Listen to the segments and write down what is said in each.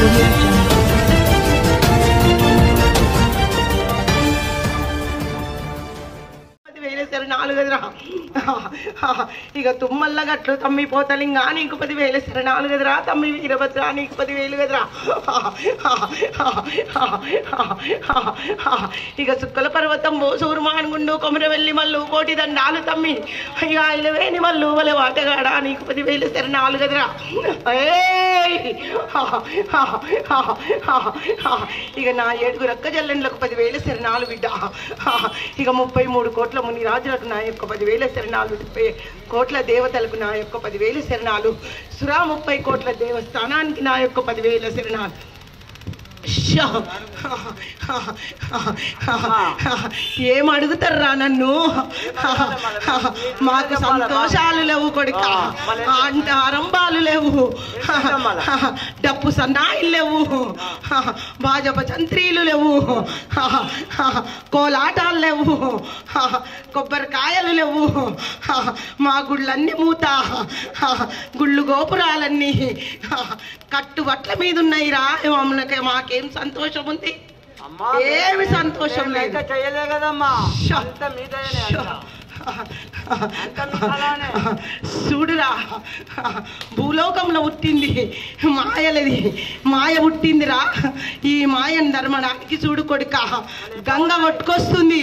Audio Jungle. ఇక తుమ్మల్ల గట్లు తమ్మి పోతలింగా నీకు 10,000 శరణాలు గదరా తమ్మి వీరభద్ర నీకు 10,000 గదరా ఇక సుక్కల పర్వతం సూర్మానుగుండు కొమరవెల్లి మల్లు కోటి దండాలు తమ్మి ఇక ఇలవేని మల్లు వల వాటగాడ నీకు 10,000 శరణాలు గదరా ఇక నా 7 రక్క జల్లెండ్లకు 10,000 శరణాలు బిడ్డ ఇక 33 కోట్ల ముని రాజులకు నా యొక్క 10,000 శరణాలు 30 కోట్ల దేవతలకు నా యొక్క 10,000 శరణాలు సురా 30 కోట్ల దేవస్థానానికి నా యొక్క 10,000 శరణాలు ఏం అడుగుతారా నన్ను మాకు సంతోషాలు లేవు కొడుక అంటే ఆరంభాలు లేవు డప్పు సన్నాయిలు లేవు భాజప చంత్రీలు లేవు కోలాటాలు లేవు కొబ్బరికాయలు లేవు మా గుళ్ళన్నీ మూత గుళ్ళు గోపురాలన్నీ కట్టుబట్ల మీద ఉన్నాయిరా మాకేం సంతోషం ఉంది ఏమి సంతోషం లేదు చూడురా భూలోకంలో పుట్టింది మాయలది మాయ పుట్టిందిరా ఈ మాయను ధర్మడానికి చూడు కొడుక గంగ కొట్టుకొస్తుంది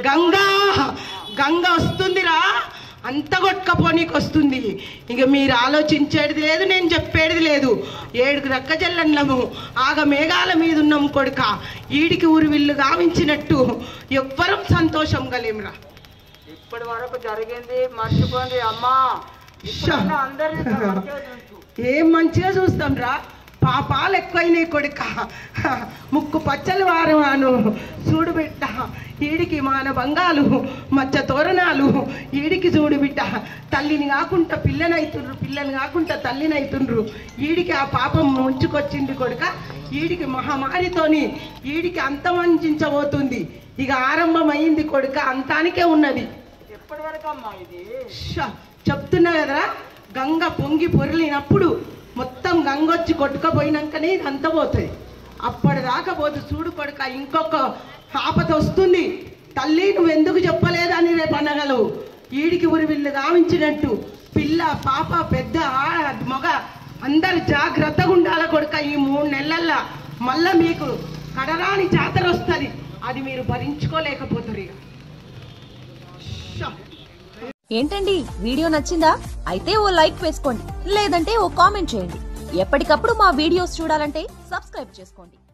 గంగ వస్తుందిరా అంత కొట్టుకపోనీకి వస్తుంది ఇక మీరు ఆలోచించేది లేదు నేను చెప్పేది లేదు 7 రక్క జల్లెండ్లము ఆగ మేఘాల మీద ఉన్నాం కొడుక ఈడికి ఊరి విల్లు గావించినట్టు ఎవ్వరం సంతోషం గలేంరా ఇప్పటి వరకు జరిగింది మర్చిపోయింది అమ్మా ఏం మంచిగా చూస్తాం రా పాపాలు ఎక్కువైనాయి కొడుక ముక్కు పచ్చలు వారవాను చూడు బిడ్డ ఈడికి మాన బంగాలు మచ్చ తోరణాలు ఈడికి చూడు బిడ్డ తల్లిని కాకుండా పిల్లని కాకుండా తల్లిని అవుతుండ్రు ఈడికి ఆ పాపం ముంచుకొచ్చింది కొడుక ఈడికి మహమ్మారితోని ఈడికి అంతమందించబోతుంది ఇక ఆరంభమైంది కొడుక అంతానికే ఉన్నది ఎప్పటి వరకు అమ్మా ఇది చెప్తున్నా కదరా గంగ పొంగి పొరలినప్పుడు మొత్తం గంగొచ్చి కొట్టుకపోయినాకనే ఇది అంత పోతుంది అప్పటిదాకా పోదు చూడు కొడుక ఇంకొక ఆపత వస్తుంది తల్లి నువ్వు ఎందుకు చెప్పలేదని రేపు అనగలవు ఈడికి ఊరి వీళ్ళు గావించినట్టు పిల్ల పాప పెద్ద మగ అందరు జాగ్రత్తగా ఉండాల కొడుక ఈ 3 నెలల్లో మళ్ళా మీకు కడరాని జాతర వస్తుంది అది మీరు భరించుకోలేకపోతారు ఇక ఏంటండి వీడియో నచ్చిందా అయితే ఓ లైక్ వేసుకోండి లేదంటే ఓ కామెంట్ చేయండి ఎప్పటికప్పుడు మా వీడియోస్ చూడాలంటే సబ్స్క్రైబ్ చేసుకోండి